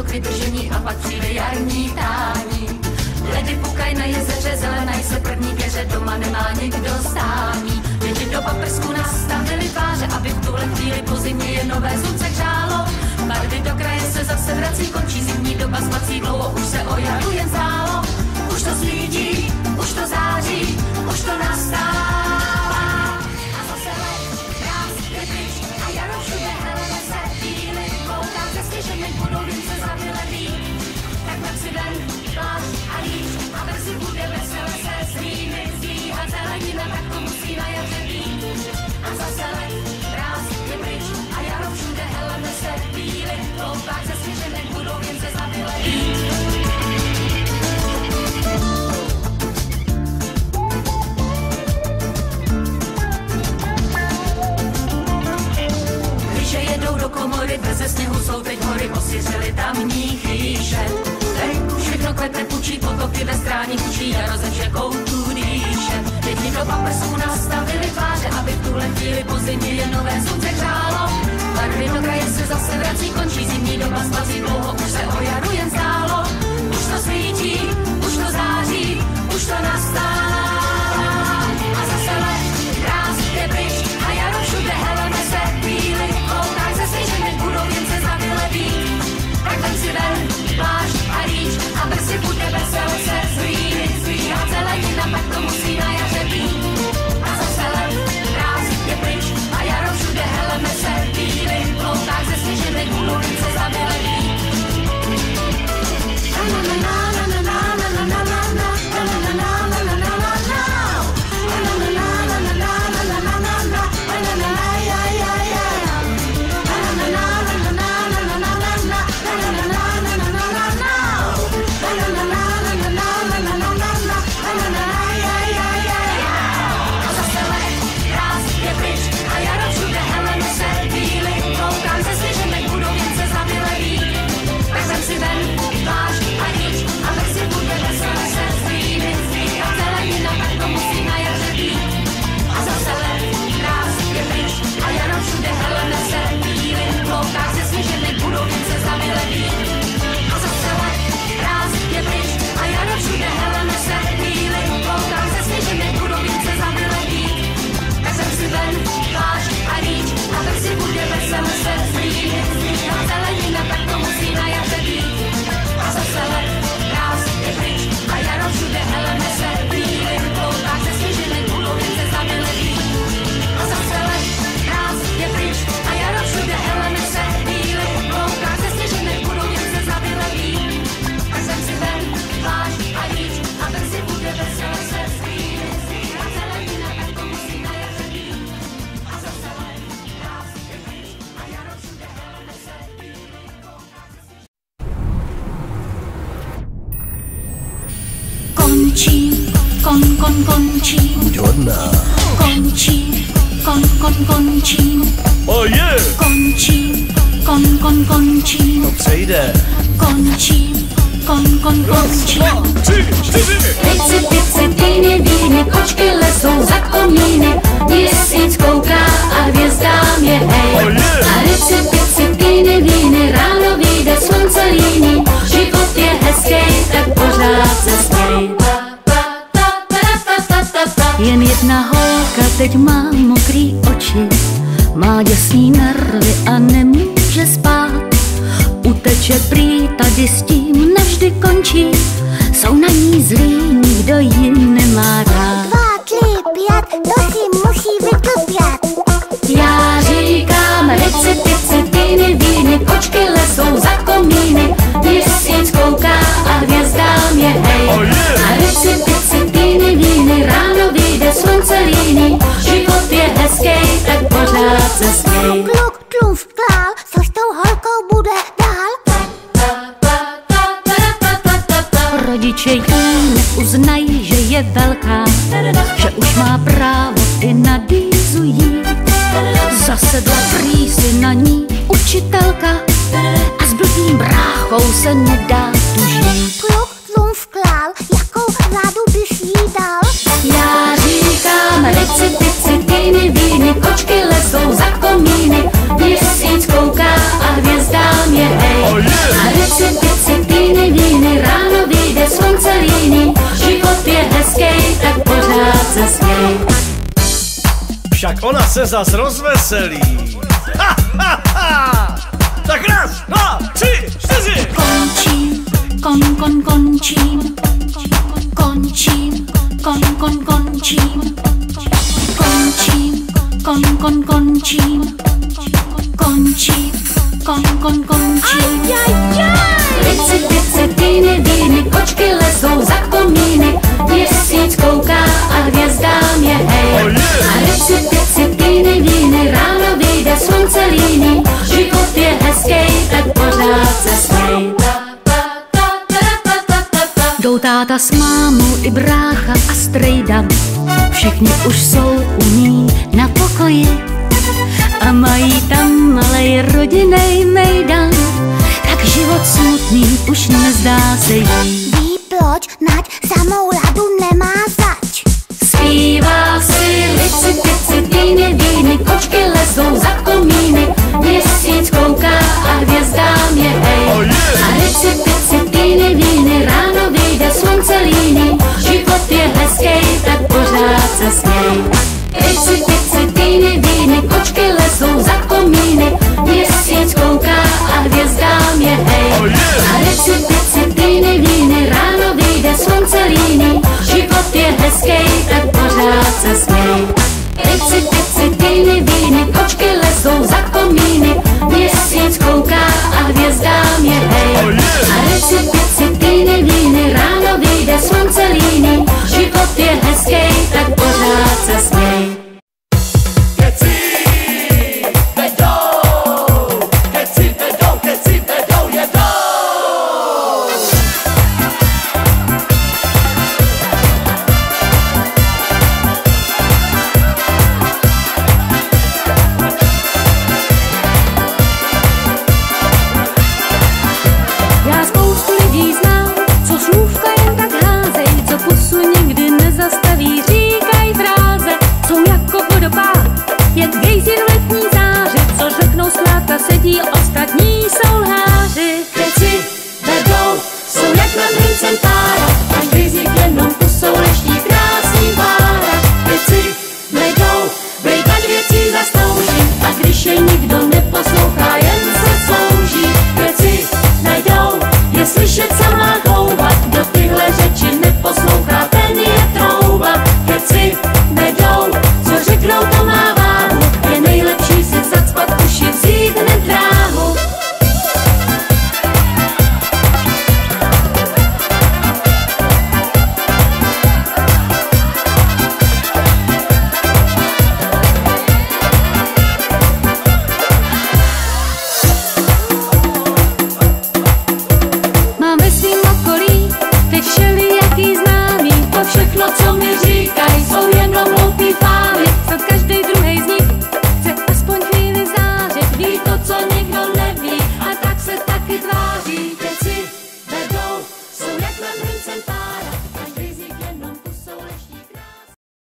k vydržení a pak přijde jarní tání. Ledy pukaj na jezeře, zelenaj se první keře, doma nemá nikdo stání. Děti do paprsku nastavili tváře, aby v tuhle chvíli po zimě je nové slunce hřálo. Barvy do kraje se zase vrací, končí zimní doba, spací dlouho, už se o jaru jen zdálo. Už to svítí, už to září, už to nastává. A zase let, krás, je pryč a jaro všude helene se chvíli. Koukám ze sněženek, budou vince za vyletý. Tak vem si ven, plášť a líč a brzy bude vesele se svými zdvíhat zelenina, tak to musí na jaře být. A zase let, krás, je pryč a jaro všude helene se chvíli. Koukám ze sněženek, budou vince za vyletý. Do komory, beze sněhu jsou teď hory, osiřely tamní chýše. Venku všechno kvete, pučí potoky ve stráni, kučí jaro ze všech koutů dýše. Děti do paprsku nastavili tváře, aby v tuhle chvíli po zimě je nové slunce hřálo. Barvy do kraje se zase vrací, končí zimní doba, spazí dlouho, už se o jaru jen zdálo. Už to svítí, už to září, už to nastává. A zase let, krás je pryč a jaro všude helene se chvíli. Koukaj ze sněženek, budou vince za vyletý. Tak vem si ven, plášť a rýč a brzy bude vesele se zvíhat zelenina, tak to musí na jaře být. A zase let, krás je pryč a jaro všude helene se chvíli. Koukaj ze sněženek, budou vince za vyletý. Končím, končím. Buď hodná. Končím, končím. Oh yeah! Končím, končím. To přejde. Končím, končím. 3, 4. Pici, týny, víny, kočky lesou za komíny. Měsíc kouká a hvězdám je hej. Oh yeah! A pici, týny, víny, ráno vyjde slunce líní. Život je hezký, tak pořád se směj. Jen jedna holka teď má mokrý oči, má děsný nervy a nemůže spát. Uteče prý, tady s tím navždy končí, jsou na ní zlí, nikdo ji nemá rád. 2, 3, 5, to si musí vyklpět. Já říkám pici, týny, víny, kočky lesou za komíny. Měsíc kouká a hvězdám je hej. Oh yeah! A pici, týny, víny, ráno vyjde slunce líní. Život je hezký, tak pořád se směj. Kluk tlumsklál, co s tou holkou bude dál? Rodiče jí neuznají, že je velká, že už má právo i na dýzu jít. Zasedla prý si na ní učitelka a s blbým bráchou se nedá tu žít. Kluk tlumsklál, jakou vládu bys jí dal? Já říkám pici, týny, víny, kočky lesou za komíny. Měsíc kouká a hvězdám je hej. Oh yeah! A ona se zas rozveselí. Ha, ha, ha. Tak raz, dva, 3, 4. Končím, končím. Končím, končím. Končím, končím. Lici, pici, týny, dýny, kočky lezou za komíny, měsíc kouká a hvězdám je hej. A lici, pici, týny, dýny, ráno vyjde slunce líný, život je hezkej, tak pořád se smej. Jdou táta s mámou i brácha a strejda, všichni už jsou u ní na pokoji a mají tam malej rodinnej mejdan, tak život smutný už nezdá se jí. Ví proč, nať samou ladu nemá zač. Zpívá si lici, pici, týny, dýny, kočky lezou za komíny,